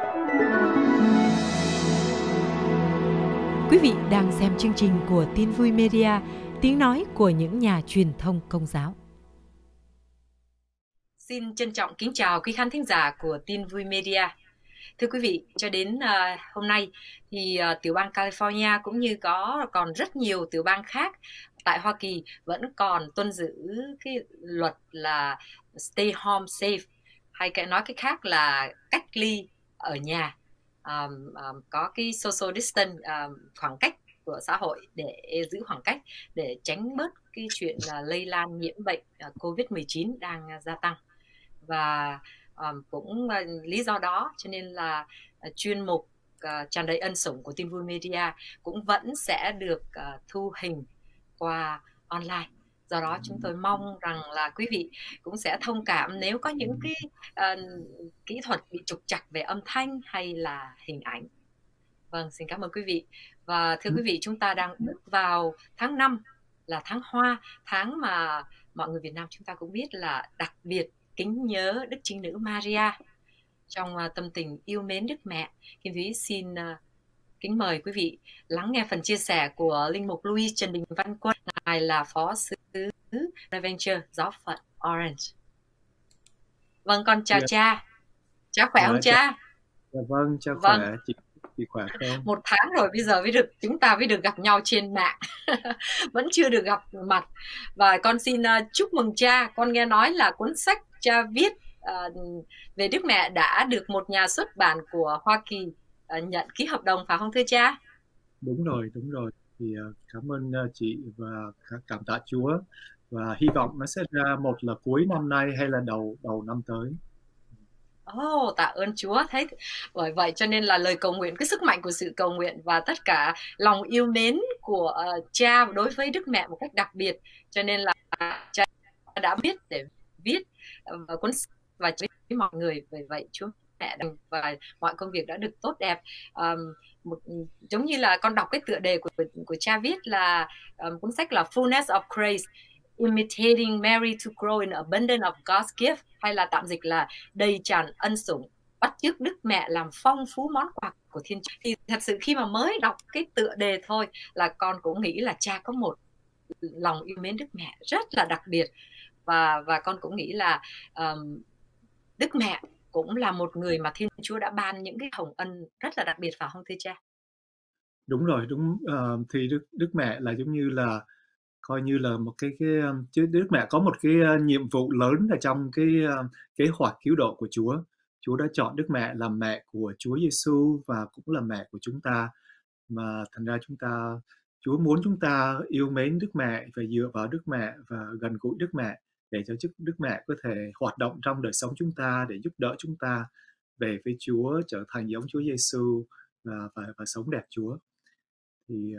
Quý vị đang xem chương trình của Tin Vui Media, tiếng nói của những nhà truyền thông Công giáo. Xin trân trọng kính chào quý khán thính giả của Tin Vui Media. Thưa quý vị, cho đến hôm nay thì tiểu bang California cũng như còn rất nhiều tiểu bang khác tại Hoa Kỳ vẫn còn tuân giữ cái luật là stay home safe, hay nói cách khác là cách ly ở nhà, có cái social distance, khoảng cách của xã hội, để giữ khoảng cách để tránh bớt cái chuyện lây lan nhiễm bệnh COVID-19 đang gia tăng. Và cũng lý do đó cho nên là chuyên mục tràn đầy ân sủng của Tin Vui Media cũng vẫn sẽ được thu hình qua online. Do đó chúng tôi mong rằng là quý vị cũng sẽ thông cảm nếu có những cái kỹ thuật bị trục trặc về âm thanh hay là hình ảnh. Vâng, xin cảm ơn quý vị. Và thưa quý vị, chúng ta đang bước vào tháng 5, là tháng Hoa, tháng mà mọi người Việt Nam chúng ta cũng biết là đặc biệt kính nhớ Đức Trinh Nữ Maria. Trong tâm tình yêu mến Đức Mẹ, Kim Thúy xin kính mời quý vị lắng nghe phần chia sẻ của Linh mục Louis Trần Đình Văn Quân. Ngài là Phó Sứ Bonaventure, giáo phận Orange. Vâng, con chào cha. Cha khỏe không cha? Dạ vâng, cha khỏe. Chị khỏe không? Một tháng rồi bây giờ chúng ta mới được gặp nhau trên mạng. Vẫn chưa được gặp mặt. Và con xin chúc mừng cha. Con nghe nói là cuốn sách cha viết về Đức Mẹ đã được một nhà xuất bản của Hoa Kỳ nhận ký hợp đồng, phải không thưa cha? Đúng rồi. Thì cảm ơn chị và cảm tạ Chúa, và hy vọng nó sẽ ra một là cuối năm nay hay là đầu năm tới. Tạ ơn Chúa. Thế bởi vậy cho nên là lời cầu nguyện, cái sức mạnh của sự cầu nguyện và tất cả lòng yêu mến của cha đối với Đức Mẹ một cách đặc biệt, cho nên là cha đã biết để viết cuốn sách và với mọi người. Vì vậy Chúa Mẹ và mọi công việc đã được tốt đẹp. Giống như là con đọc cái tựa đề của cha viết là cuốn sách là Fullness of Grace, Imitating Mary to Grow in Abundance of God's Gift, hay là tạm dịch là đầy tràn ân sủng, bắt chước Đức Mẹ làm phong phú món quà của Thiên Chúa. Thì thật sự khi mà mới đọc cái tựa đề thôi là con cũng nghĩ là cha có một lòng yêu mến Đức Mẹ rất là đặc biệt, và con cũng nghĩ là Đức Mẹ cũng là một người mà Thiên Chúa đã ban những cái hồng ân rất là đặc biệt, phải không thưa cha? Đúng rồi, thì Đức Mẹ là giống như là coi như là một cái chứ Đức Mẹ có một cái nhiệm vụ lớn ở trong cái kế hoạch cứu độ của Chúa. Chúa đã chọn Đức Mẹ làm mẹ của Chúa Giêsu và cũng là mẹ của chúng ta. Mà thành ra Chúa muốn chúng ta yêu mến Đức Mẹ và dựa vào Đức Mẹ và gần gũi Đức Mẹ, để cho Đức Mẹ có thể hoạt động trong đời sống chúng ta, để giúp đỡ chúng ta về với Chúa, trở thành giống Chúa Giêsu và sống đẹp Chúa. Thì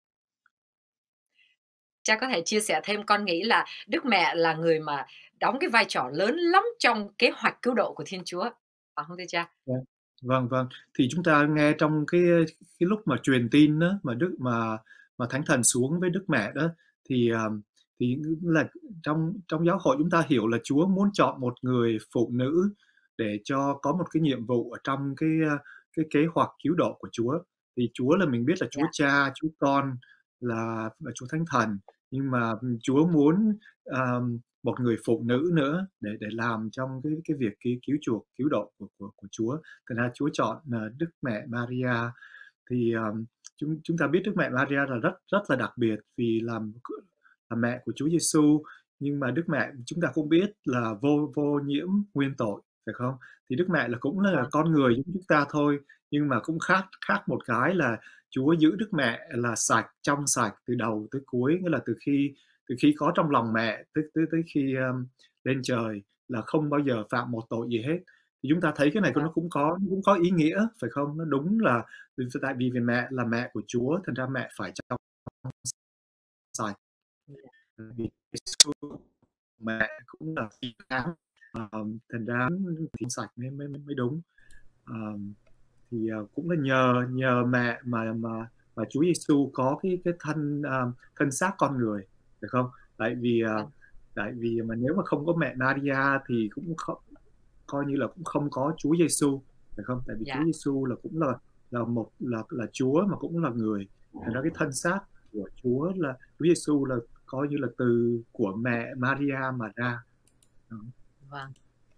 cha có thể chia sẻ thêm, con nghĩ là Đức Mẹ là người mà đóng cái vai trò lớn lắm trong kế hoạch cứu độ của Thiên Chúa, phải không thưa cha? Vâng. Thì chúng ta nghe trong cái lúc mà truyền tin đó, mà Thánh Thần xuống với Đức Mẹ đó, thì là trong giáo hội chúng ta hiểu là Chúa muốn chọn một người phụ nữ để cho có một cái nhiệm vụ ở trong cái kế hoạch cứu độ của Chúa. Thì Chúa là mình biết là Chúa Cha, Chúa Con là Chúa Thánh Thần, nhưng mà Chúa muốn một người phụ nữ nữa để làm trong cái việc cứu chuộc, cứu độ của Chúa. Thành ra Chúa chọn Đức Mẹ Maria. Thì chúng ta biết Đức Mẹ Maria là rất là đặc biệt vì làm mẹ của Chúa Giêsu, nhưng mà Đức Mẹ chúng ta cũng biết là vô nhiễm nguyên tội, phải không? Thì Đức Mẹ là cũng là con người giống chúng ta thôi, nhưng mà cũng khác một cái là Chúa giữ Đức Mẹ là sạch, trong sạch từ đầu tới cuối, nghĩa là từ khi có trong lòng mẹ tới khi lên trời là không bao giờ phạm một tội gì hết. Thì chúng ta thấy cái này nó cũng có ý nghĩa, phải không? Nó đúng là tại vì mẹ là mẹ của Chúa, thành ra mẹ phải trong sạch. Vì mẹ cũng là phi khám, thành ra thì sạch mới đúng. Thì cũng là nhờ mẹ mà Chúa Giêsu có cái thân xác con người, được không? Tại vì mà nếu mà không có mẹ Maria thì cũng coi như là cũng không có Chúa Giêsu, phải không? Tại vì Chúa Dạ. Giêsu là cũng là một là Chúa mà cũng là người. Thành ra cái thân xác của Chúa Giêsu là coi như là từ của mẹ Maria mà ra. Đó. Vâng.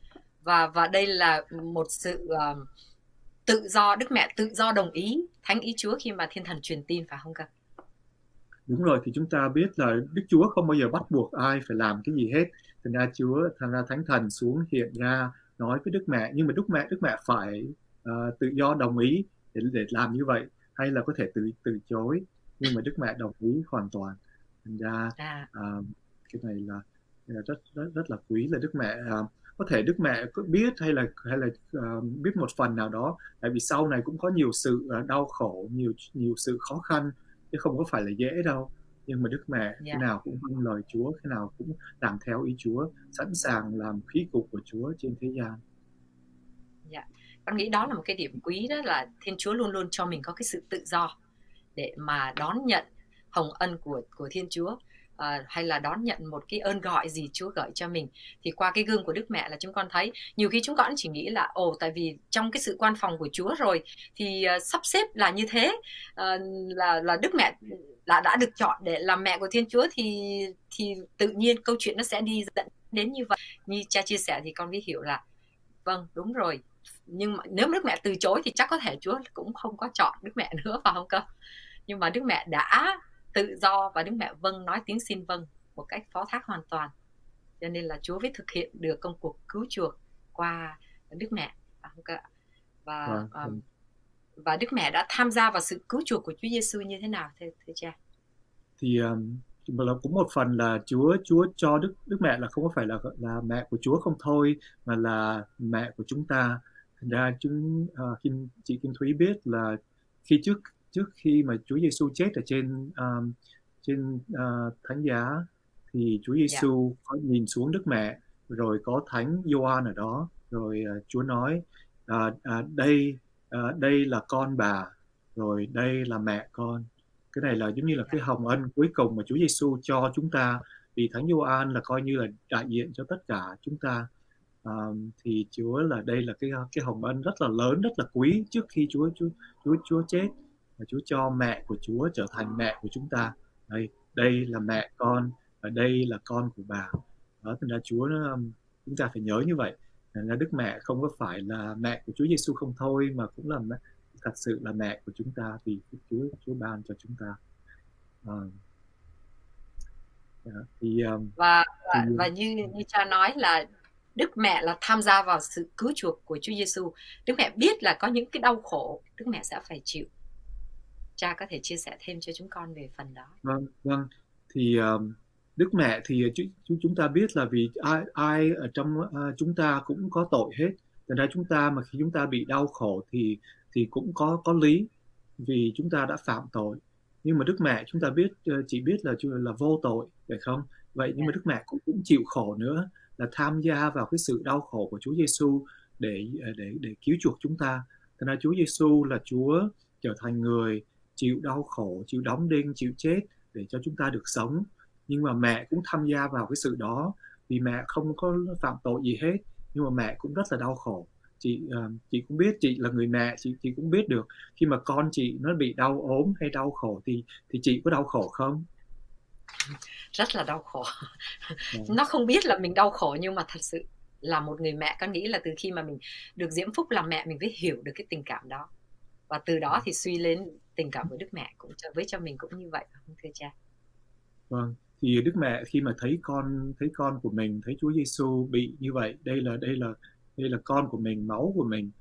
Và đây là một sự tự do, Đức Mẹ tự do đồng ý thánh ý Chúa khi mà Thiên Thần truyền tin, phải không cơ? Đúng rồi, thì chúng ta biết là Đức Chúa không bao giờ bắt buộc ai phải làm cái gì hết. Thành ra Thánh Thần xuống hiện ra nói với Đức Mẹ, nhưng mà Đức Mẹ phải tự do đồng ý để làm như vậy, hay là có thể từ chối, nhưng mà Đức Mẹ đồng ý hoàn toàn. Thành ra À, cái này là rất rất rất là quý, là Đức Mẹ có thể Đức Mẹ có biết hay là biết một phần nào đó, tại vì sau này cũng có nhiều sự đau khổ, nhiều nhiều sự khó khăn, chứ không có phải là dễ đâu. Nhưng mà Đức Mẹ khi dạ, nào cũng vâng lời Chúa, khi nào cũng làm theo ý Chúa, sẵn sàng làm khí cục của Chúa trên thế gian. dạ. Con nghĩ đó là một cái điểm quý, đó là Thiên Chúa luôn luôn cho mình có cái sự tự do để mà đón nhận hồng ân của Thiên Chúa, hay là đón nhận một cái ơn gọi gì Chúa gửi cho mình. Thì qua cái gương của Đức Mẹ là chúng con thấy nhiều khi chúng con chỉ nghĩ là tại vì trong cái sự quan phòng của Chúa rồi thì sắp xếp là như thế, là Đức Mẹ đã được chọn để làm mẹ của Thiên Chúa, thì tự nhiên câu chuyện nó sẽ đi dẫn đến như vậy. Như cha chia sẻ thì con mới hiểu là vâng, đúng rồi. Nhưng mà nếu Đức Mẹ từ chối thì chắc có thể Chúa cũng không có chọn Đức Mẹ nữa, phải không cơ? Nhưng mà Đức Mẹ đã tự do, và Đức Mẹ vâng, nói tiếng xin vâng một cách phó thác hoàn toàn, cho nên là Chúa mới thực hiện được công cuộc cứu chuộc qua Đức Mẹ, phải không cơ? và Vâng. và Đức Mẹ đã tham gia vào sự cứu chuộc của Chúa Giêsu như thế nào, thưa cha? Thì là cũng một phần là Chúa cho Đức Mẹ là không có phải là mẹ của Chúa không thôi, mà là mẹ của chúng ta. Thành ra khi chị Kim Thúy biết là trước khi mà Chúa Giêsu chết ở trên thánh giá, thì Chúa Dạ, Giêsu có nhìn xuống Đức Mẹ, rồi có Thánh Gioan ở đó, rồi Chúa nói đây là con bà, rồi đây là mẹ con. Cái này là giống như là dạ, cái hồng ân cuối cùng mà Chúa Giêsu cho chúng ta, vì Thánh Gioan là coi như là đại diện cho tất cả chúng ta. Thì đây là cái hồng ân rất là lớn, rất là quý, trước khi Chúa chết, và Chúa cho mẹ của Chúa trở thành mẹ của chúng ta. Đây là mẹ con, và đây là con của bà. Đó, thành ra chúng ta phải nhớ như vậy. Thành ra Đức Mẹ không có phải là mẹ của Chúa Giêsu không thôi, mà cũng là thật sự là mẹ của chúng ta, vì Chúa ban cho chúng ta. Thì và thì và như như cha nói là Đức Mẹ là tham gia vào sự cứu chuộc của Chúa Giêsu. Đức Mẹ biết là có những cái đau khổ Đức Mẹ sẽ phải chịu. Cha có thể chia sẻ thêm cho chúng con về phần đó? vâng, vâng. Thì Đức Mẹ thì chúng ta biết là vì ai ở trong chúng ta cũng có tội hết. Thành ra chúng ta mà khi chúng ta bị đau khổ thì cũng có lý, vì chúng ta đã phạm tội. Nhưng mà Đức Mẹ chúng ta biết, chỉ biết là vô tội, phải không? Vậy nhưng mà Đức Mẹ cũng chịu khổ nữa, là tham gia vào cái sự đau khổ của Chúa Giêsu để cứu chuộc chúng ta. Thành ra Chúa Giêsu là Chúa trở thành người, chịu đau khổ, chịu đóng đinh, chịu chết để cho chúng ta được sống. Nhưng mà mẹ cũng tham gia vào cái sự đó, vì mẹ không có phạm tội gì hết, nhưng mà mẹ cũng rất là đau khổ. Chị cũng biết, chị là người mẹ, chị cũng biết được khi mà con chị nó bị đau ốm hay đau khổ thì chị có đau khổ không? Rất là đau khổ. Dạ. Nó không biết là mình đau khổ, nhưng mà thật sự là một người mẹ, con nghĩ là từ khi mà mình được diễm phúc làm mẹ, mình mới hiểu được cái tình cảm đó, và từ đó thì suy lên tình cảm với Đức Mẹ cũng cho mình cũng như vậy, không thưa cha? Vâng, thì Đức Mẹ khi mà thấy con của mình, thấy Chúa Giêsu bị như vậy, đây là con của mình, máu của mình,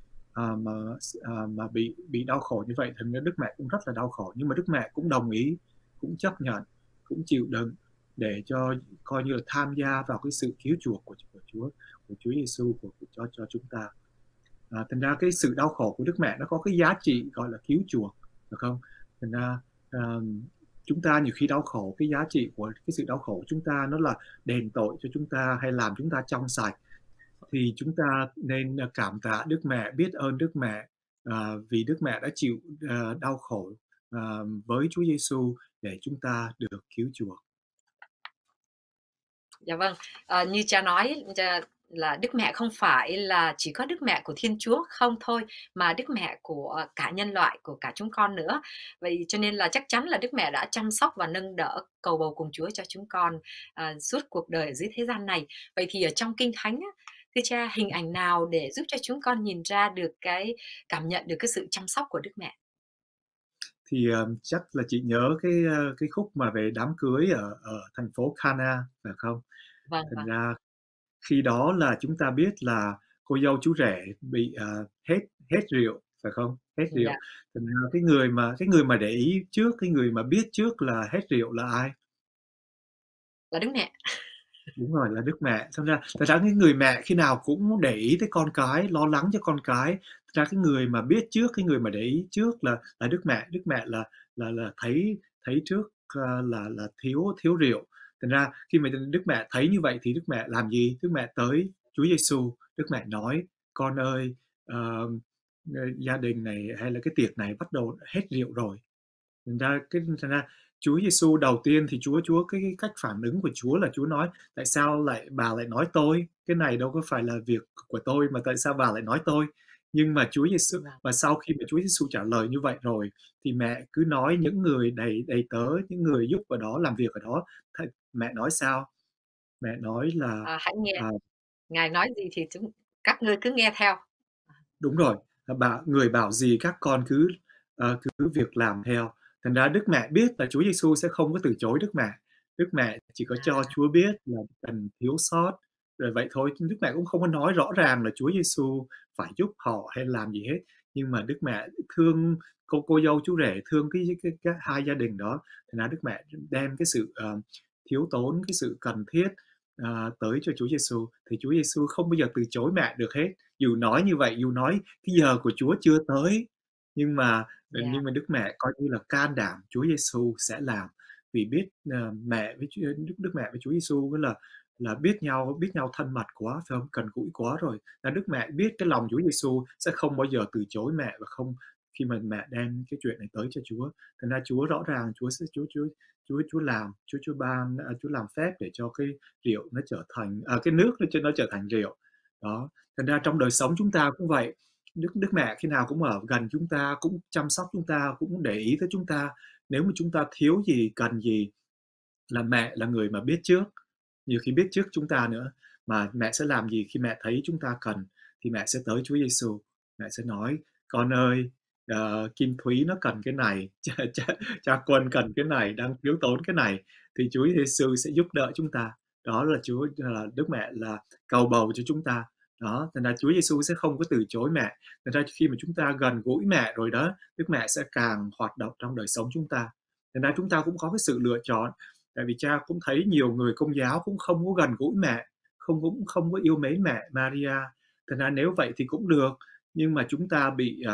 mà bị đau khổ như vậy, thì Đức Mẹ cũng rất là đau khổ. Nhưng mà Đức Mẹ cũng đồng ý, cũng chấp nhận, cũng chịu đựng, để cho coi như là tham gia vào cái sự cứu chuộc của Chúa Giêsu, cho chúng ta. Thành ra cái sự đau khổ của Đức Mẹ nó có cái giá trị gọi là cứu chuộc, được không? Thành ra chúng ta nhiều khi đau khổ, cái giá trị của cái sự đau khổ của chúng ta nó là đền tội cho chúng ta, hay làm chúng ta trong sạch. Thì chúng ta nên cảm tạ Đức Mẹ, biết ơn Đức Mẹ, vì Đức Mẹ đã chịu đau khổ với Chúa Giêsu để chúng ta được cứu chuộc. Dạ vâng, như cha nói, là Đức Mẹ không phải là chỉ có Đức Mẹ của Thiên Chúa không thôi, mà Đức Mẹ của cả nhân loại, của cả chúng con nữa. Vậy cho nên là chắc chắn là Đức Mẹ đã chăm sóc và nâng đỡ, cầu bầu cùng Chúa cho chúng con suốt cuộc đời ở dưới thế gian này. Vậy thì ở trong Kinh Thánh á, thưa cha, hình ảnh nào để giúp cho chúng con nhìn ra được cảm nhận được cái sự chăm sóc của Đức Mẹ? Thì chắc là chị nhớ cái khúc mà về đám cưới ở thành phố Cana, phải không? Vâng, Thành vâng. ra khi đó là chúng ta biết là cô dâu chú rể bị hết hết rượu, phải không? Hết rượu. Dạ, Thành ra cái người mà để ý trước, cái người mà biết trước là hết rượu là ai? là Đức Mẹ. Đúng rồi, là Đức Mẹ. Xong ra thật ra cái người mẹ khi nào cũng để ý tới con cái, lo lắng cho con cái. Thật ra cái người mà biết trước, cái người mà để ý trước là Đức Mẹ. Đức Mẹ là thấy thấy trước là thiếu thiếu rượu. Thành ra khi mà Đức Mẹ thấy như vậy thì Đức Mẹ làm gì? Đức Mẹ tới Chúa Giêsu, Đức Mẹ nói: "Con ơi, ờ, gia đình này hay là cái tiệc này bắt đầu hết rượu rồi." Thành ra Chúa Giêsu đầu tiên thì Chúa cái cách phản ứng của Chúa là Chúa nói: "Tại sao bà lại nói tôi? Cái này đâu có phải là việc của tôi mà tại sao bà lại nói tôi?" Nhưng mà Chúa Giêsu Vâng. và sau khi mà Chúa Giêsu trả lời như vậy rồi thì mẹ cứ nói những người đầy đầy tớ, những người giúp ở đó, làm việc ở đó, mẹ nói sao? Mẹ nói là, Hãy nghe, à Ngài nói gì thì các ngươi cứ nghe theo. Đúng rồi, người bảo gì các con cứ việc làm theo. Thành ra Đức Mẹ biết là Chúa Giêsu sẽ không có từ chối Đức Mẹ. Đức Mẹ chỉ có cho À, Chúa biết là cần thiếu sót, rồi vậy thôi, chứ Đức Mẹ cũng không có nói rõ ràng là Chúa Giêsu phải giúp họ hay làm gì hết. Nhưng mà Đức Mẹ thương cô dâu chú rể, thương cái hai gia đình đó, thành ra Đức Mẹ đem cái sự thiếu tốn, cái sự cần thiết tới cho Chúa Giêsu, thì Chúa Giêsu không bao giờ từ chối mẹ được hết. Dù nói như vậy, dù nói cái giờ của Chúa chưa tới, nhưng mà dạ, Đức Mẹ coi như là can đảm Chúa Giêsu sẽ làm, vì biết mẹ với Đức Mẹ với Chúa Giêsu là biết nhau thân mật quá, phải không? Gần gũi quá rồi. Là Đức Mẹ biết cái lòng Chúa Giêsu sẽ không bao giờ từ chối mẹ và không khi mà mẹ đem cái chuyện này tới cho Chúa. Thành ra Chúa rõ ràng Chúa sẽ Chúa làm, Chúa làm phép để cho cái rượu nó trở thành cái nước nó trở thành rượu. Đó, thành ra trong đời sống chúng ta cũng vậy. Đức Đức Mẹ khi nào cũng ở gần chúng ta, cũng chăm sóc chúng ta, cũng để ý tới chúng ta. Nếu mà chúng ta thiếu gì, cần gì là mẹ là người mà biết trước, nhiều khi biết trước chúng ta nữa. Mà mẹ sẽ làm gì khi mẹ thấy chúng ta cần thì mẹ sẽ tới Chúa Giêsu, mẹ sẽ nói: "Con ơi, Kim Thúy nó cần cái này, cha Quân cần cái này, đang thiếu tốn cái này." Thì Chúa Giêsu sẽ giúp đỡ chúng ta. Đó là Đức Mẹ là cầu bầu cho chúng ta. Đó, thành ra Chúa Giêsu sẽ không có từ chối mẹ. Thành ra khi mà chúng ta gần gũi mẹ rồi đó, Đức Mẹ sẽ càng hoạt động trong đời sống chúng ta. Thành ra chúng ta cũng có cái sự lựa chọn. Tại vì cha cũng thấy nhiều người Công giáo cũng không có gần gũi mẹ, cũng không có yêu mến mẹ Maria. Thành ra nếu vậy thì cũng được, nhưng mà chúng ta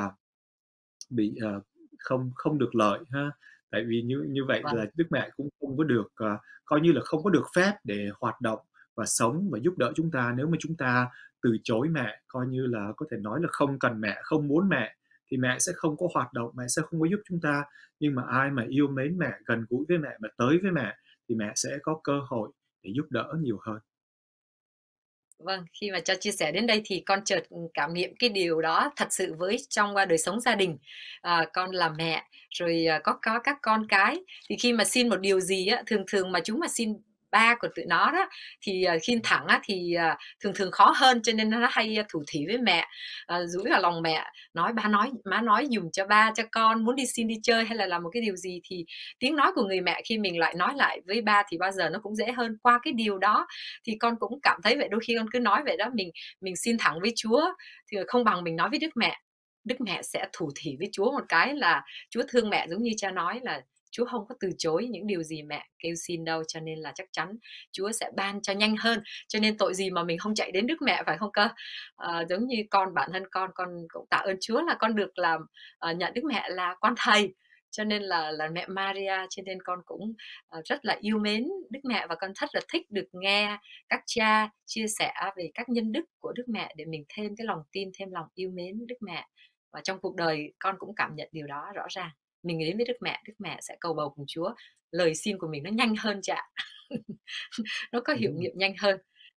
bị không không được lợi ha. Tại vì như như vậy vâng. là Đức Mẹ cũng không có được, coi như là không có được phép để hoạt động và sống và giúp đỡ chúng ta. Nếu mà chúng ta từ chối mẹ, coi như là có thể nói là không cần mẹ, không muốn mẹ, thì mẹ sẽ không có hoạt động, mẹ sẽ không có giúp chúng ta. Nhưng mà ai mà yêu mến mẹ, gần gũi với mẹ, mà tới với mẹ thì mẹ sẽ có cơ hội để giúp đỡ nhiều hơn. Vâng, khi mà cho chia sẻ đến đây thì con chợt, cảm nghiệm cái điều đó thật sự với trong, đời sống gia đình. Con là mẹ, rồi, có các con cái, thì khi mà xin một điều gì á, thường thường mà chúng mà xin ba của tụi nó đó, thì, xin thẳng á thì, thường thường khó hơn, cho nên nó hay thủ thỉ với mẹ, dúi vào lòng mẹ, nói: "Ba nói má nói giùm cho ba, cho con muốn đi xin đi chơi hay là làm một cái điều gì." Thì tiếng nói của người mẹ khi mình lại nói lại với ba thì bao giờ nó cũng dễ hơn. Qua cái điều đó thì con cũng cảm thấy vậy, đôi khi con cứ nói vậy đó, mình xin thẳng với Chúa thì không bằng mình nói với Đức Mẹ. Đức Mẹ sẽ thủ thỉ với Chúa một cái là Chúa thương mẹ giống như cha nói là Chúa không có từ chối những điều gì mẹ kêu xin đâu, cho nên là chắc chắn Chúa sẽ ban cho nhanh hơn. Cho nên tội gì mà mình không chạy đến Đức Mẹ, phải không cơ? Giống như bản thân con cũng tạ ơn Chúa là con được làm, nhận Đức Mẹ là con thầy, cho nên là mẹ Maria, cho nên con cũng, rất là yêu mến Đức Mẹ và con rất là thích được nghe các cha chia sẻ về các nhân đức của Đức Mẹ để mình thêm cái lòng tin, thêm lòng yêu mến Đức Mẹ. Và trong cuộc đời con cũng cảm nhận điều đó rõ ràng. Mình đến với Đức Mẹ sẽ cầu bầu cùng Chúa, lời xin của mình nó nhanh hơn cha ạ. Nó có hiệu Đúng rồi. nghiệm nhanh hơn.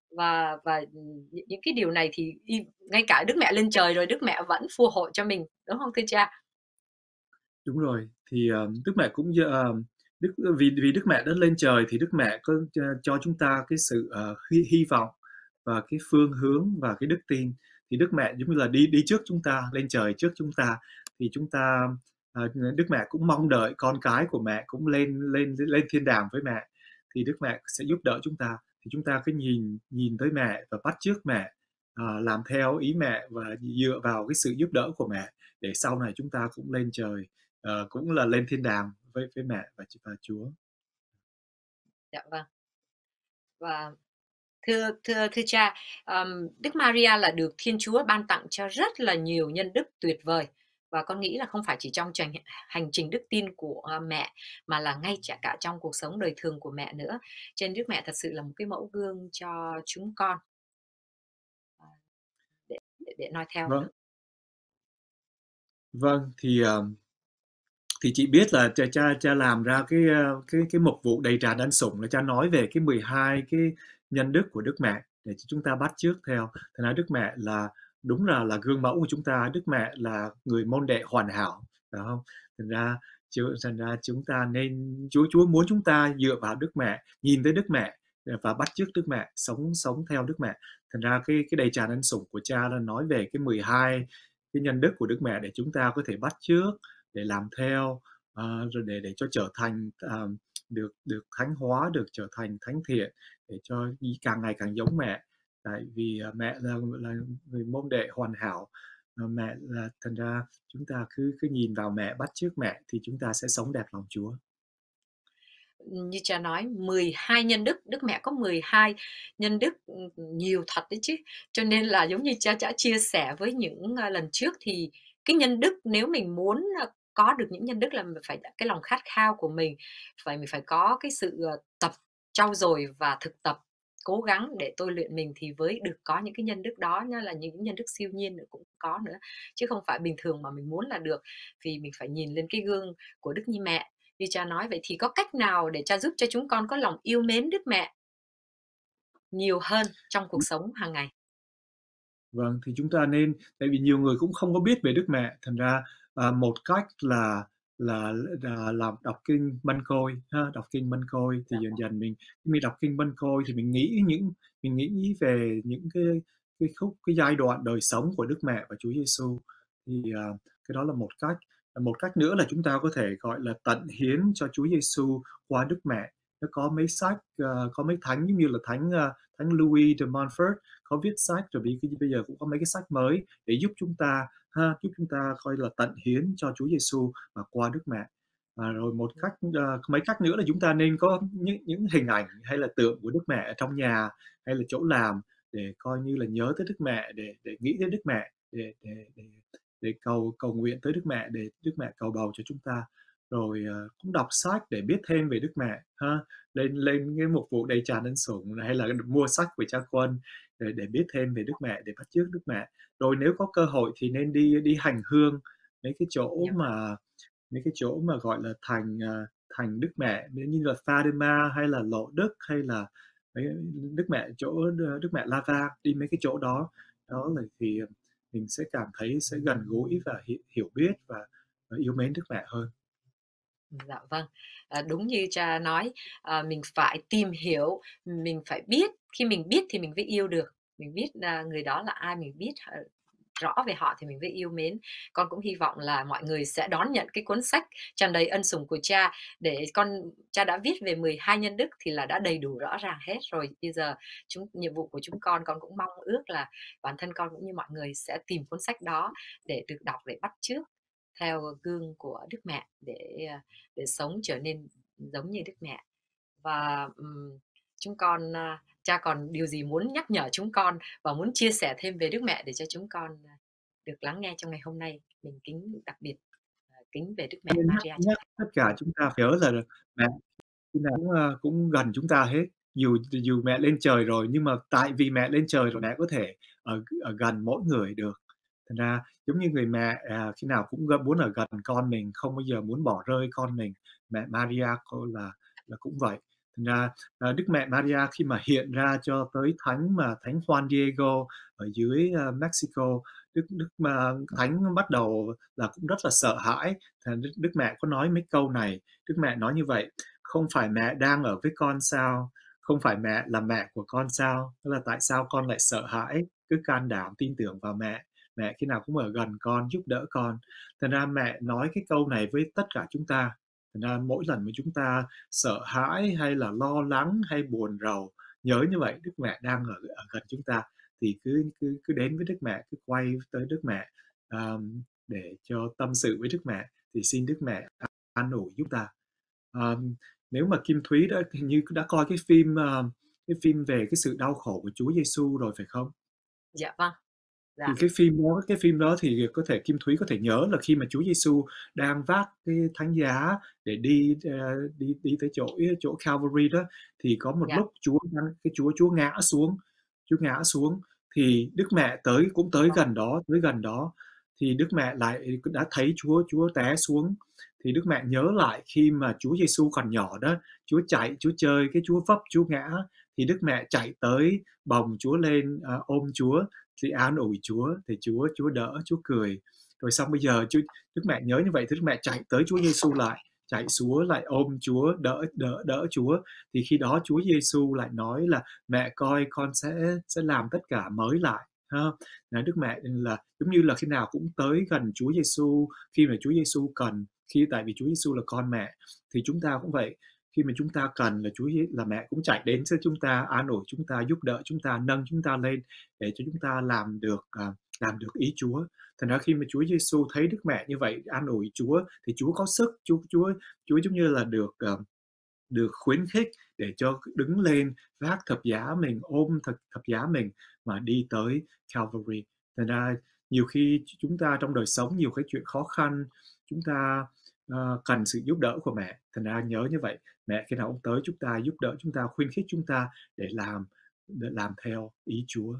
và những cái điều này thì ngay cả Đức Mẹ lên trời rồi Đức Mẹ vẫn phù hộ cho mình, đúng không thưa cha? Đúng rồi, thì, Đức Mẹ cũng vì vì Đức Mẹ đã lên trời thì Đức Mẹ có cho chúng ta cái sự, hy vọng và cái phương hướng và cái đức tin. Thì Đức Mẹ giống như là đi đi trước chúng ta, lên trời trước chúng ta, thì chúng ta, Đức Mẹ cũng mong đợi con cái của mẹ cũng lên lên lên thiên đàng với mẹ, thì Đức Mẹ sẽ giúp đỡ chúng ta. Thì chúng ta cứ nhìn nhìn tới mẹ và bắt chước mẹ, làm theo ý mẹ và dựa vào cái sự giúp đỡ của mẹ để sau này chúng ta cũng lên trời. Cũng là lên thiên đàng với mẹ và Chúa. Dạ vâng. Và thưa thưa thưa cha, Đức Maria là được Thiên Chúa ban tặng cho rất là nhiều nhân đức tuyệt vời, và con nghĩ là không phải chỉ trong hành trình đức tin của mẹ, mà là ngay cả trong cuộc sống đời thường của mẹ nữa. Cho nên Đức Mẹ thật sự là một cái mẫu gương cho chúng con, à, để noi theo nữa. Vâng, vâng, thì chị biết là cha làm ra cái mục vụ đầy tràn ân sủng là cha nói về cái 12 cái nhân đức của Đức Mẹ để cho chúng ta bắt chước theo. Thành ra Đức Mẹ là đúng là gương mẫu của chúng ta, Đức Mẹ là người môn đệ hoàn hảo, phải không? Thành ra chúng ta nên Chúa muốn chúng ta dựa vào Đức Mẹ, nhìn tới Đức Mẹ và bắt chước Đức Mẹ, sống sống theo Đức Mẹ. Thành ra cái đầy tràn ân sủng của cha là nói về cái 12 cái nhân đức của Đức Mẹ để chúng ta có thể bắt chước, để làm theo, rồi để cho trở thành, được được thánh hóa, được trở thành thánh thiện, để cho càng ngày càng giống mẹ. Tại vì, mẹ là người môn đệ hoàn hảo, mẹ là thành ra chúng ta cứ cứ nhìn vào mẹ, bắt chước mẹ thì chúng ta sẽ sống đẹp lòng Chúa. Như cha nói 12 nhân đức, Đức Mẹ có 12 nhân đức, nhiều thật đấy chứ. Cho nên là giống như cha đã chia sẻ với những, lần trước, thì cái nhân đức nếu mình muốn, có được những nhân đức là mình phải cái lòng khát khao của mình phải có cái sự, tập trau dồi và thực tập, cố gắng để tôi luyện mình thì mới được có những cái nhân đức đó nhá, là những nhân đức siêu nhiên nữa cũng có nữa, chứ không phải bình thường mà mình muốn là được. Vì mình phải nhìn lên cái gương của Đức Như Mẹ. Như cha nói, vậy thì có cách nào để cha giúp cho chúng con có lòng yêu mến Đức Mẹ nhiều hơn trong cuộc sống hàng ngày? Vâng, thì chúng ta nên tại vì nhiều người cũng không có biết về Đức Mẹ, thành ra, một cách là đọc kinh Mân Côi ha, đọc kinh Mân Côi thì Dạ dần vâng. dần khi mình đọc kinh Mân Côi thì mình nghĩ về những cái giai đoạn đời sống của Đức Mẹ và Chúa Giêsu. Thì, cái đó là một cách. Một cách nữa là chúng ta có thể, gọi là, tận hiến cho Chúa Giêsu qua Đức Mẹ. Nó có mấy sách, có mấy thánh giống như là Thánh Louis de Montfort có viết sách, rồi bây giờ cũng có mấy cái sách mới để giúp chúng ta giúp chúng ta coi là tận hiến cho Chúa Giêsu và qua Đức Mẹ. Rồi mấy cách nữa là chúng ta nên có những hình ảnh hay là tượng của Đức Mẹ ở trong nhà hay là chỗ làm để coi như là nhớ tới Đức Mẹ, để nghĩ đến Đức Mẹ, để cầu nguyện tới Đức Mẹ, để Đức Mẹ cầu bầu cho chúng ta. Rồi, cũng đọc sách để biết thêm về Đức Mẹ ha, lên lên cái mục vụ đầy tràn ân sủng hay là mua sách của Cha Quân để biết thêm về Đức Mẹ, để bắt chước Đức Mẹ. Rồi nếu có cơ hội thì nên đi đi hành hương mấy cái chỗ Dạ vâng. mà mấy cái chỗ mà, gọi là, thành Đức Mẹ, nếu như là Fatima hay là Lộ Đức hay là mấy Đức Mẹ Đức Mẹ La Vang, đi mấy cái chỗ đó. Đó là thì mình sẽ cảm thấy sẽ gần gũi và hiểu biết và yêu mến Đức Mẹ hơn. Dạ vâng. Đúng như cha nói, mình phải tìm hiểu, mình phải biết, khi mình biết thì mình mới yêu được, mình biết, người đó là ai, mình biết rõ về họ thì mình mới yêu mến. Con cũng hy vọng là mọi người sẽ đón nhận cái cuốn sách tràn đầy ân sủng của cha, để cha đã viết về 12 nhân đức thì là đã đầy đủ rõ ràng hết rồi. Bây giờ nhiệm vụ của chúng con cũng mong ước là bản thân con cũng như mọi người sẽ tìm cuốn sách đó để được đọc, để bắt chước theo gương của Đức Mẹ, để sống trở nên giống như Đức Mẹ. Và chúng con, cha còn điều gì muốn nhắc nhở chúng con và muốn chia sẻ thêm về Đức Mẹ để cho chúng con được lắng nghe trong ngày hôm nay? Mình đặc biệt kính về Đức Mẹ Nên nhắc Maria cha. nhắc tất cả chúng ta phải nhớ là mẹ khi nào cũng gần chúng ta hết. Dù dù mẹ lên trời rồi, nhưng mà tại vì mẹ lên trời rồi mẹ có thể ở gần mỗi người được. Thành ra giống như người mẹ, khi nào cũng muốn ở gần con mình, không bao giờ muốn bỏ rơi con mình. Mẹ Maria cô là cũng vậy. Thành ra, Đức Mẹ Maria khi mà hiện ra cho tới Thánh Juan Diego ở dưới, Mexico, Đức Thánh bắt đầu là cũng rất là sợ hãi. Đức Mẹ có nói mấy câu này, Đức Mẹ nói như vậy: "Không phải mẹ đang ở với con sao? Không phải mẹ là mẹ của con sao? Tức là tại sao con lại sợ hãi? Cứ can đảm tin tưởng vào mẹ, mẹ khi nào cũng ở gần con, giúp đỡ con." Thành ra mẹ nói cái câu này với tất cả chúng ta. Thành ra mỗi lần mà chúng ta sợ hãi hay là lo lắng hay buồn rầu, nhớ như vậy Đức Mẹ đang ở gần chúng ta, thì cứ cứ cứ đến với Đức Mẹ, cứ quay tới Đức Mẹ, để cho tâm sự với Đức Mẹ, thì xin Đức Mẹ an ủi giúp ta. Ờm, Nếu mà Kim Thúy đã hình như đã coi cái phim về cái sự đau khổ của Chúa Giêsu rồi phải không? Dạ vâng, Thì dạ, cái phim đó thì có thể Kim Thúy có thể nhớ là khi mà Chúa Giêsu đang vác cái thánh giá để đi tới chỗ Calvary đó, thì có một dạ, lúc Chúa ngã xuống thì Đức Mẹ cũng vâng, tới gần đó, thì Đức Mẹ lại đã thấy Chúa té xuống. Thì Đức Mẹ nhớ lại khi mà Chúa Giêsu còn nhỏ đó, Chúa chơi cái Chúa vấp, Chúa ngã, thì Đức Mẹ chạy tới bồng Chúa lên, ôm Chúa, thì an ủi Chúa, thì Chúa đỡ, Chúa cười. Rồi xong bây giờ Đức Mẹ nhớ như vậy thì Đức Mẹ chạy tới Chúa Giêsu lại, chạy xuống lại ôm Chúa, đỡ đỡ đỡ Chúa. Thì khi đó Chúa Giêsu lại nói là: "Mẹ coi con sẽ làm tất cả mới lại." Ha. Là Đức Mẹ là giống như là khi nào cũng tới gần Chúa Giêsu khi mà Chúa Giêsu cần, tại vì Chúa Giêsu là con mẹ, thì chúng ta cũng vậy. Khi mà chúng ta cần là mẹ cũng chạy đến với chúng ta, an ủi chúng ta, giúp đỡ chúng ta, nâng chúng ta lên để cho chúng ta làm được ý Chúa. Thành ra khi mà Chúa Giêsu thấy Đức Mẹ như vậy, an ủi Chúa, thì Chúa có sức, Chúa giống như là được khuyến khích để cho đứng lên vác thập giá mình, ôm thập giá mình mà đi tới Calvary. Thành ra nhiều khi chúng ta trong đời sống nhiều cái chuyện khó khăn, chúng ta cần sự giúp đỡ của mẹ. Thành ra nhớ như vậy, mẹ khi nào cũng tới chúng ta, giúp đỡ chúng ta, khuyến khích chúng ta để làm theo ý Chúa.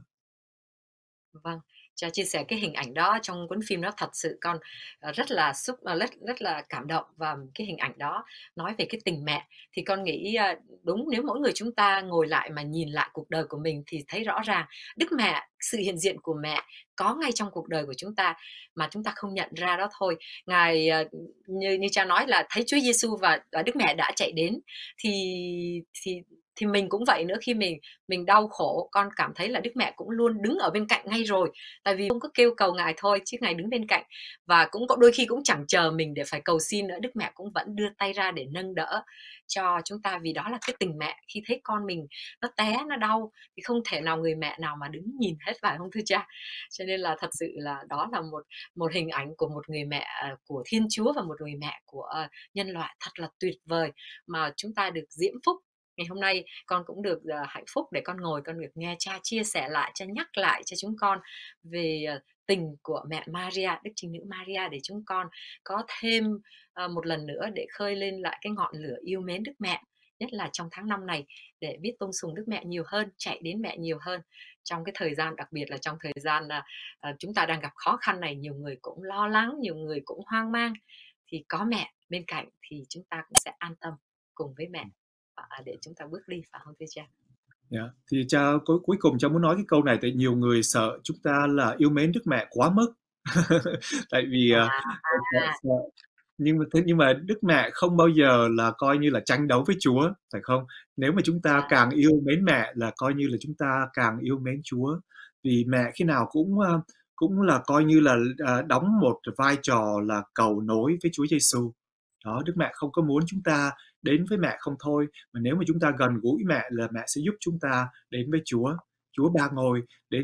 vâng. Cha chia sẻ cái hình ảnh đó trong cuốn phim đó thật sự con, rất là rất rất là cảm động và cái hình ảnh đó nói về cái tình mẹ. Thì con nghĩ, đúng nếu mỗi người chúng ta ngồi lại mà nhìn lại cuộc đời của mình thì thấy rõ ràng Đức Mẹ, sự hiện diện của mẹ có ngay trong cuộc đời của chúng ta mà chúng ta không nhận ra đó thôi. Ngài, như như cha nói là thấy Chúa Giêsu và Đức Mẹ đã chạy đến, thì thì thì mình cũng vậy nữa, khi mình đau khổ, con cảm thấy là Đức Mẹ cũng luôn đứng ở bên cạnh ngay rồi. Tại vì không có kêu cầu Ngài thôi, chứ Ngài đứng bên cạnh. Và cũng có đôi khi cũng chẳng chờ mình để phải cầu xin nữa, Đức Mẹ cũng vẫn đưa tay ra để nâng đỡ cho chúng ta, vì đó là cái tình mẹ. Khi thấy con mình nó té, nó đau thì không thể nào người mẹ nào mà đứng nhìn hết, phải không thưa cha? Cho nên là thật sự là đó là một một hình ảnh của một người mẹ, của Thiên Chúa và một người mẹ của, nhân loại thật là tuyệt vời mà chúng ta được diễm phúc. Ngày hôm nay con cũng được, hạnh phúc để con ngồi con được nghe cha chia sẻ lại, cha nhắc lại cho chúng con về, tình của mẹ Maria, Đức Trinh Nữ Maria, để chúng con có thêm, một lần nữa để khơi lên lại cái ngọn lửa yêu mến Đức Mẹ, nhất là trong tháng 5 này, để biết tôn sùng Đức Mẹ nhiều hơn, chạy đến mẹ nhiều hơn. Trong cái thời gian đặc biệt là trong thời gian, chúng ta đang gặp khó khăn này, nhiều người cũng lo lắng, nhiều người cũng hoang mang, thì có mẹ bên cạnh thì chúng ta cũng sẽ an tâm cùng với mẹ, để chúng ta bước đi, phải không thưa cha? Yeah. Thì cha cuối cùng cha muốn nói cái câu này, tại nhiều người sợ chúng ta là yêu mến Đức Mẹ quá mức. Tại vì, À, sợ sợ nhưng mà Đức Mẹ không bao giờ là coi như là tranh đấu với Chúa, phải không? Nếu mà chúng ta dạ, càng yêu mến mẹ là coi như là chúng ta càng yêu mến Chúa. Vì mẹ khi nào cũng là coi như là, đóng một vai trò là cầu nối với Chúa Giêsu. Đó, Đức Mẹ không có muốn chúng ta đến với mẹ không thôi, mà nếu mà chúng ta gần gũi mẹ là mẹ sẽ giúp chúng ta đến với Chúa. Chúa Ba Ngôi,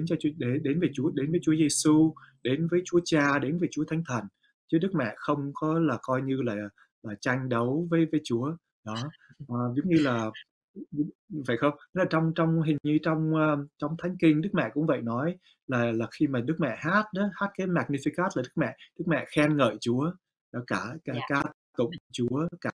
đến với Chúa Giêsu, đến với Chúa Cha, đến với Chúa Thánh Thần. Chứ Đức Mẹ không có là coi như là tranh đấu với Chúa. Đó, giống như là phải không? Tức là trong trong hình như trong Thánh Kinh Đức Mẹ cũng vậy, nói là khi mà Đức Mẹ hát đó, hát cái Magnificat là Đức Mẹ khen ngợi Chúa, đó, cả cả dạ, ca tụng Chúa, cả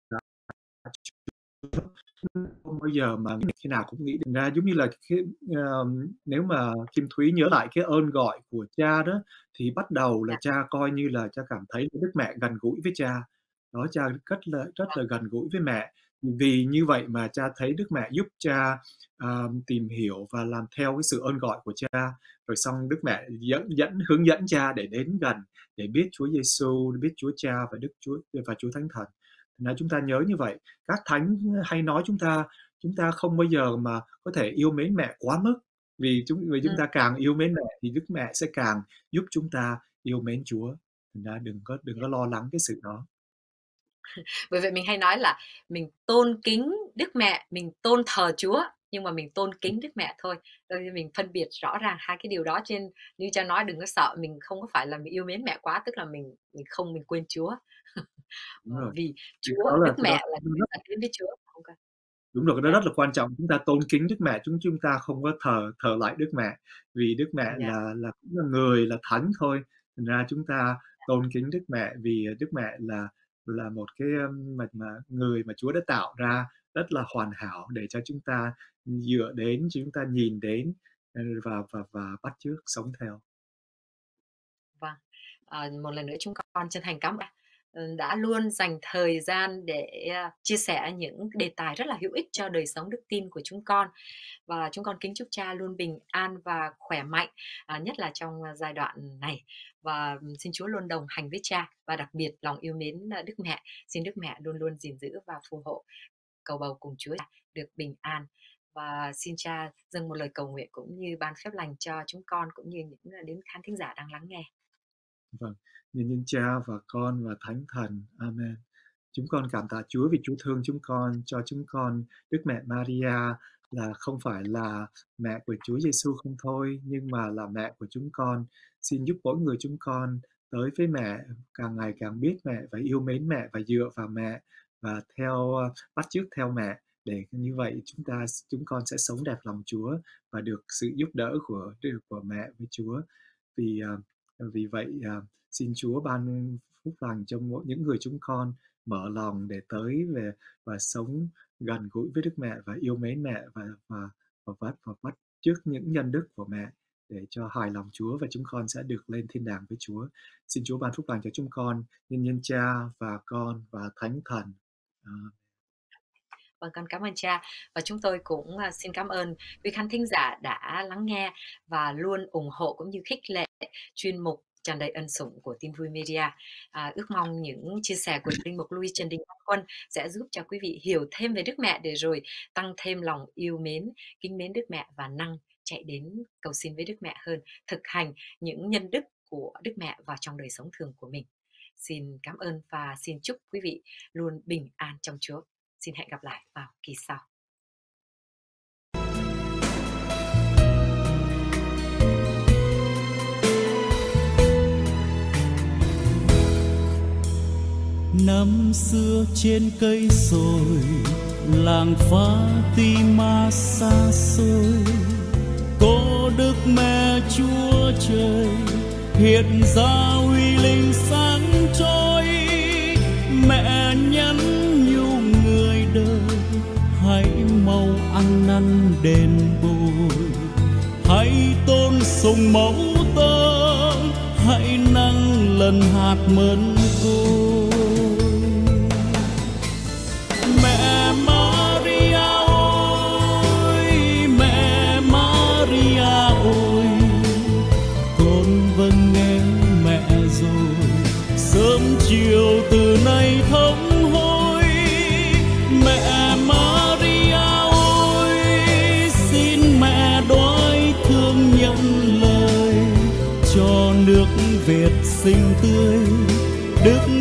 không bao giờ mà khi nào cũng nghĩ được ra, giống như là nếu mà Kim Thúy nhớ lại cái ơn gọi của cha đó, thì bắt đầu là dạ, cha coi như là cha cảm thấy Đức Mẹ gần gũi với cha. Đó, cha rất là gần gũi với mẹ, Vì như vậy mà cha thấy Đức Mẹ giúp cha tìm hiểu và làm theo cái sự ơn gọi của cha, rồi xong Đức Mẹ hướng dẫn cha để đến gần, để biết Chúa Giêsu, biết Chúa Cha và Chúa Thánh Thần. Nên chúng ta nhớ như vậy. Các thánh hay nói chúng ta không bao giờ mà có thể yêu mến mẹ quá mức, vì chúng ta càng yêu mến mẹ thì Đức Mẹ sẽ càng giúp chúng ta yêu mến Chúa. Thành ra đừng có lo lắng cái sự đó. Bởi vậy mình hay nói là mình tôn kính Đức Mẹ, mình tôn thờ Chúa, nhưng mà mình tôn kính Đức Mẹ thôi. Đôi khi mình phân biệt rõ ràng hai cái điều đó. Trên như cha nói, đừng có sợ, mình không có phải là mình yêu mến mẹ quá, tức là mình quên Chúa. Đúng rồi. Vì Thì Chúa, đó là Đức Mẹ là người dẫn đến với Chúa. Okay. Đúng rồi, cái đó rất là quan trọng. Chúng ta tôn kính Đức Mẹ, chúng ta không có thờ lại Đức Mẹ, vì Đức Mẹ là cũng là người, là thánh thôi. Thành ra chúng ta tôn kính Đức Mẹ vì Đức Mẹ là một cái mà người mà Chúa đã tạo ra rất là hoàn hảo để cho chúng ta dựa đến, chúng ta nhìn đến và bắt chước sống theo. Vâng. Một lần nữa chúng con chân thành cảm ơn đã luôn dành thời gian để chia sẻ những đề tài rất là hữu ích cho đời sống đức tin của chúng con. Và chúng con kính chúc cha luôn bình an và khỏe mạnh, nhất là trong giai đoạn này. Và xin Chúa luôn đồng hành với cha, và đặc biệt lòng yêu mến Đức Mẹ. Xin Đức Mẹ luôn luôn gìn giữ và phù hộ, cầu bầu cùng Chúa được bình an. Và xin cha dâng một lời cầu nguyện cũng như ban phép lành cho chúng con, cũng như những đến khán thính giả đang lắng nghe. Vâng, nhân Cha và Con và Thánh Thần. Amen. Chúng con cảm tạ Chúa vì Chúa thương chúng con, cho chúng con Đức Mẹ Maria là không phải là mẹ của Chúa Giêsu không thôi, nhưng mà là mẹ của chúng con. Xin giúp mỗi người chúng con tới với mẹ, càng ngày càng biết mẹ và yêu mến mẹ và dựa vào mẹ và bắt chước theo mẹ, để như vậy chúng con sẽ sống đẹp lòng Chúa và được sự giúp đỡ của mẹ với Chúa. Vì vậy xin Chúa ban phúc lành cho những người chúng con mở lòng để tới về và sống gần gũi với Đức Mẹ và yêu mến mẹ và bắt chước những nhân đức của mẹ để cho hài lòng Chúa, và chúng con sẽ được lên thiên đàng với Chúa. Xin Chúa ban phúc lành cho chúng con, nhân Cha và Con và Thánh Thần. Vâng, con cảm ơn cha, và chúng tôi cũng xin cảm ơn quý khán thính giả đã lắng nghe và luôn ủng hộ cũng như khích lệ chuyên mục tràn đầy ân sủng của Tin Vui Media. Ước mong những chia sẻ của linh mục Louis Trần Đình Văn Quân sẽ giúp cho quý vị hiểu thêm về Đức Mẹ, để rồi tăng thêm lòng yêu mến, kính mến Đức Mẹ và năng chạy đến cầu xin với Đức Mẹ hơn, thực hành những nhân đức của Đức Mẹ vào trong đời sống thường của mình. Xin cảm ơn và xin chúc quý vị luôn bình an trong Chúa. Xin hẹn gặp lại vào kỳ sau. Năm xưa trên cây sồi, làng Fatima xa xôi, có Đức Mẹ Chúa Trời hiện ra uy linh sáng chói. Mẹ nhắn nhủ người đời, hãy mau ăn năn đền bồi, hãy tôn sùng mẫu tơ, hãy nâng lần hạt mân côi. Mẹ Maria ơi, mẹ Maria ơi, con vâng nghe mẹ rồi, sớm chiều từ nay thống hối. Mẹ Maria ơi, xin mẹ đoái thương nhận lời, cho nước Việt xinh tươi, Đức